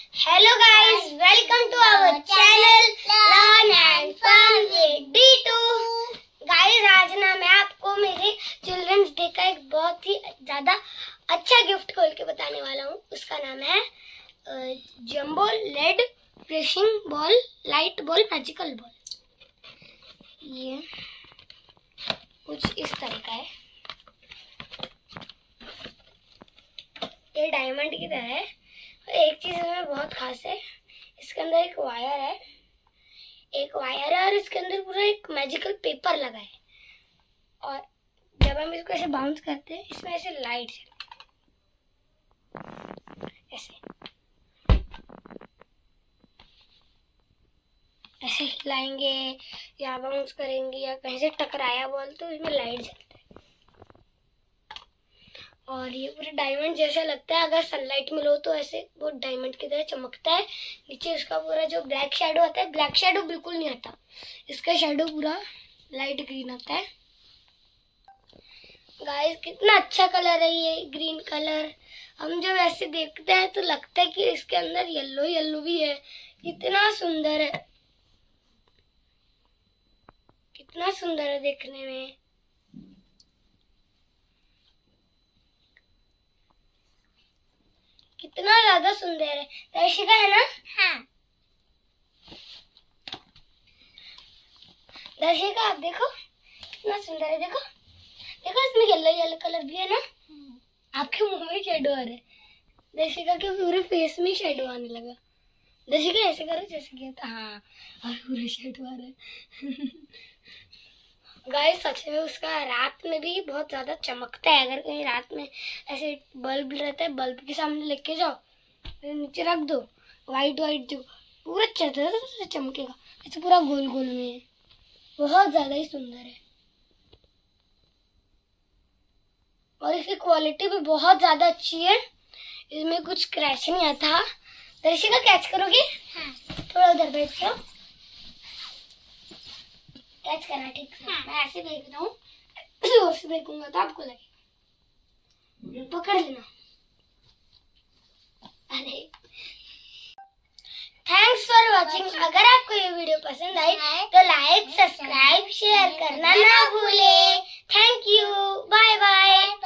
Hello guys, welcome to our channel Learn and Fun with D2। Guys, आज ना मैं आपको मेरे चिल्ड्रंस डे का एक बहुत ही ज्यादा अच्छा गिफ्ट खोल के बताने वाला हूँ। उसका नाम है jumbo LED flashing ball light ball magical ball. ये कुछ इस तरह का है। ये डायमंड की तरह है। एक चीज इसमें बहुत खास है, इसके अंदर एक वायर है और इसके अंदर पूरा एक मैजिकल पेपर लगा है। और जब हम इसको ऐसे बाउंस करते हैं, इसमें ऐसे लाइट ऐसे हिलाएंगे या बाउंस करेंगे या कहीं से टकराया बॉल तो इसमें लाइट जलता है। और ये पूरे डायमंड जैसा लगता है, अगर सनलाइट में लो तो ऐसे वो डायमंड की तरह चमकता है। नीचे उसका पूरा जो ब्लैक शेडो आता है, ब्लैक शेडो बिल्कुल नहीं आता, इसका शेडो पूरा लाइट ग्रीन आता है। गाइस, कितना अच्छा कलर है ये ग्रीन कलर। हम जब ऐसे देखते हैं तो लगता है कि इसके अंदर येलो येलो भी है। कितना सुंदर है, कितना सुंदर है देखने में। कितना ज्यादा सुंदर है। दर्शिका है ना? हाँ। दर्शिका आप देखो कितना सुंदर है। देखो देखो इसमें येलो येलो कलर भी है ना। आपके मुंह में शेडो आ रहा है। दर्शिका के पूरे फेस में शेडो आने लगा। दर्शिका ऐसे करो जैसे किया था। हाँ, और पूरा शेडो आ रहा है। गाइस, सच में उसका रात में भी बहुत ज्यादा चमकता है। अगर कहीं रात में ऐसे बल्ब रहता है, बल्ब के सामने लेके जाओ, नीचे रख दो, वाइट जो पूरा चमकेगा ऐसे पूरा गोल गोल में है। बहुत ज्यादा ही सुंदर है और इसकी क्वालिटी भी बहुत ज्यादा अच्छी है। इसमें कुछ क्रैच नहीं आता। दर्शिका कैच करोगे? हाँ। थोड़ा उधर बैठ जाओ, कैच करना ठीक से। हाँ। मैं ऐसे फेंक रहा हूँ, जोर से फेंकूंगा तो आपको लगेगा। पकड़ लेना। अरे, थैंक्स फॉर वॉचिंग। अगर आपको ये वीडियो पसंद आई तो लाइक, सब्सक्राइब, शेयर करना ना भूले। Thank you, bye bye.